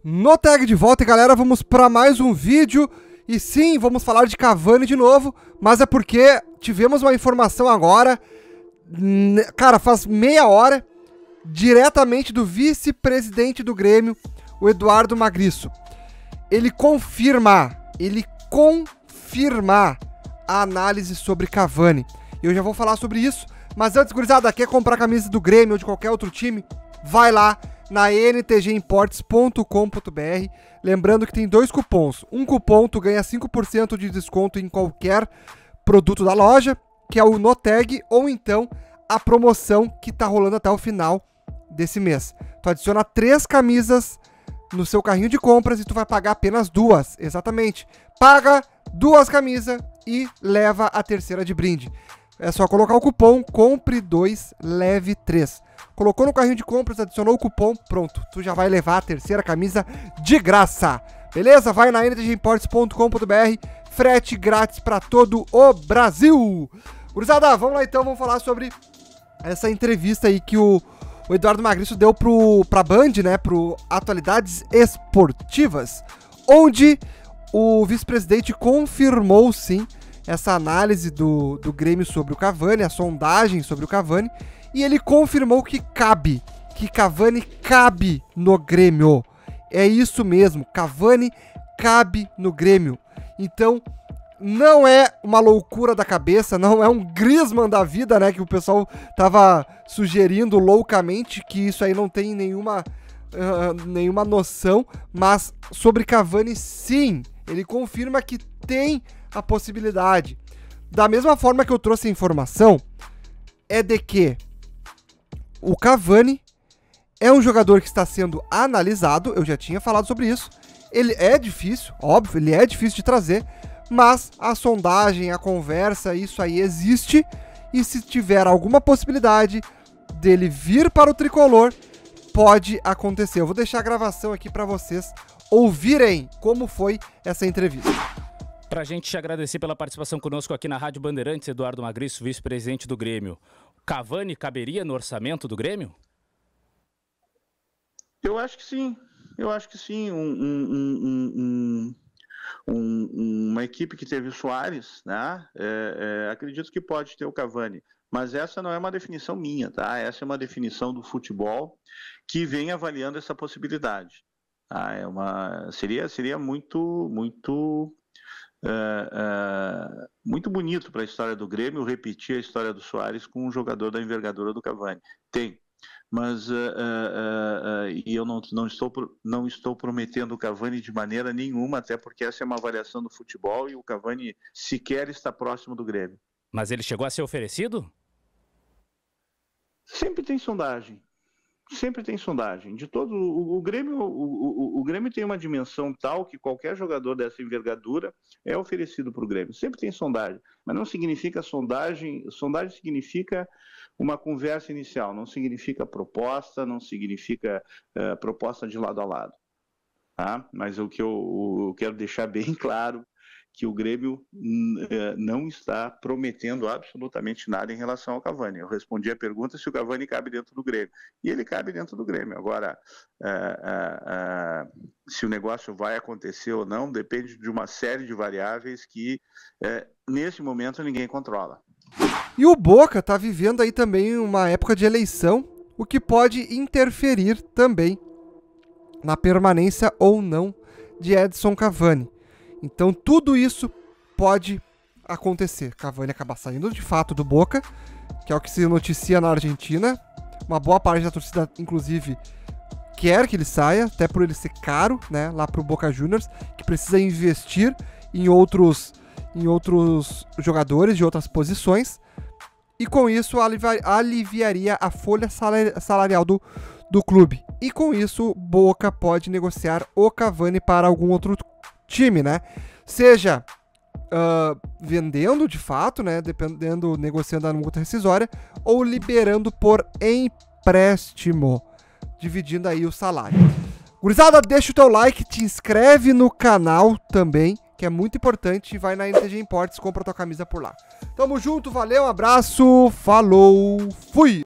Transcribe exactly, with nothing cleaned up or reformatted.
No Tag de volta, galera, vamos para mais um vídeo. E sim, vamos falar de Cavani de novo, mas é porque tivemos uma informação agora, cara, faz meia hora, diretamente do vice-presidente do Grêmio, o Eduardo Magriço. Ele confirma, ele confirma a análise sobre Cavani. Eu já vou falar sobre isso, mas antes, gurizada, quer comprar camisa do Grêmio ou de qualquer outro time? Vai lá na n t g imports ponto com ponto b r. Lembrando que tem dois cupons. Um cupom tu ganha cinco por cento de desconto em qualquer produto da loja, que é o NoTag, ou então a promoção que tá rolando até o final desse mês. Tu adiciona três camisas no seu carrinho de compras e tu vai pagar apenas duas. Exatamente. Paga duas camisas e leva a terceira de brinde. É só colocar o cupom compre dois, leve três. Colocou no carrinho de compras, adicionou o cupom, pronto. Tu já vai levar a terceira camisa de graça. Beleza? Vai na n t g imports ponto com ponto b r. Frete grátis para todo o Brasil. Gurizada, vamos lá então, vamos falar sobre essa entrevista aí que o, o Eduardo Magriço deu pro, pra Band, né? Pro Atualidades Esportivas, onde o vice-presidente confirmou sim essa análise do, do Grêmio sobre o Cavani, a sondagem sobre o Cavani, e ele confirmou que cabe, que Cavani cabe no Grêmio. É isso mesmo, Cavani cabe no Grêmio. Então, não é uma loucura da cabeça, não é um Griezmann da vida, né, que o pessoal tava sugerindo loucamente, que isso aí não tem nenhuma, uh, nenhuma noção, mas sobre Cavani, sim, ele confirma que tem a possibilidade. Da mesma forma que eu trouxe a informação, é de que o Cavani é um jogador que está sendo analisado, eu já tinha falado sobre isso, ele é difícil, óbvio, ele é difícil de trazer, mas a sondagem, a conversa, isso aí existe, e se tiver alguma possibilidade dele vir para o tricolor, pode acontecer. Eu vou deixar a gravação aqui para vocês ouvirem como foi essa entrevista. Pra gente te agradecer pela participação conosco aqui na Rádio Bandeirantes, Eduardo Magriço, vice-presidente do Grêmio. Cavani caberia no orçamento do Grêmio? Eu acho que sim, eu acho que sim. Um, um, um, um, uma equipe que teve o Soares, né? É, é, acredito que pode ter o Cavani, mas essa não é uma definição minha, tá? Essa é uma definição do futebol que vem avaliando essa possibilidade. Ah, é uma, seria, seria muito, muito... Uh, uh, muito bonito para a história do Grêmio repetir a história do Soares com um jogador da envergadura do Cavani. Tem, mas uh, uh, uh, uh, e eu não, não, estou, não estou prometendo o Cavani de maneira nenhuma, até porque essa é uma avaliação do futebol e o Cavani sequer está próximo do Grêmio. Mas ele chegou a ser oferecido? Sempre tem sondagem. Sempre tem sondagem. De todo o, o Grêmio, o, o, o Grêmio tem uma dimensão tal que qualquer jogador dessa envergadura é oferecido para o Grêmio. Sempre tem sondagem, mas não significa sondagem. Sondagem significa uma conversa inicial, não significa proposta, não significa uh, proposta de lado a lado. Tá? Mas o que eu, eu quero deixar bem claro que o Grêmio uh, não está prometendo absolutamente nada em relação ao Cavani. Eu respondi a pergunta se o Cavani cabe dentro do Grêmio. E ele cabe dentro do Grêmio. Agora, uh, uh, uh, se o negócio vai acontecer ou não, depende de uma série de variáveis que, uh, nesse momento, ninguém controla. E o Boca está vivendo aí também uma época de eleição, o que pode interferir também na permanência ou não de Edson Cavani. Então tudo isso pode acontecer. Cavani acabar saindo de fato do Boca, que é o que se noticia na Argentina. Uma boa parte da torcida, inclusive, quer que ele saia, até por ele ser caro, né, lá pro Boca Juniors, que precisa investir em outros, em outros jogadores de outras posições. E com isso alivi- aliviaria a folha salari- salarial do, do clube. E com isso, Boca pode negociar o Cavani para algum outro time, né? Seja uh, vendendo de fato, né? Dependendo, negociando a multa rescisória, ou liberando por empréstimo, dividindo aí o salário. Gurizada, deixa o teu like, te inscreve no canal também, que é muito importante, e vai na N T G Imports, compra tua camisa por lá. Tamo junto, valeu, um abraço, falou, fui!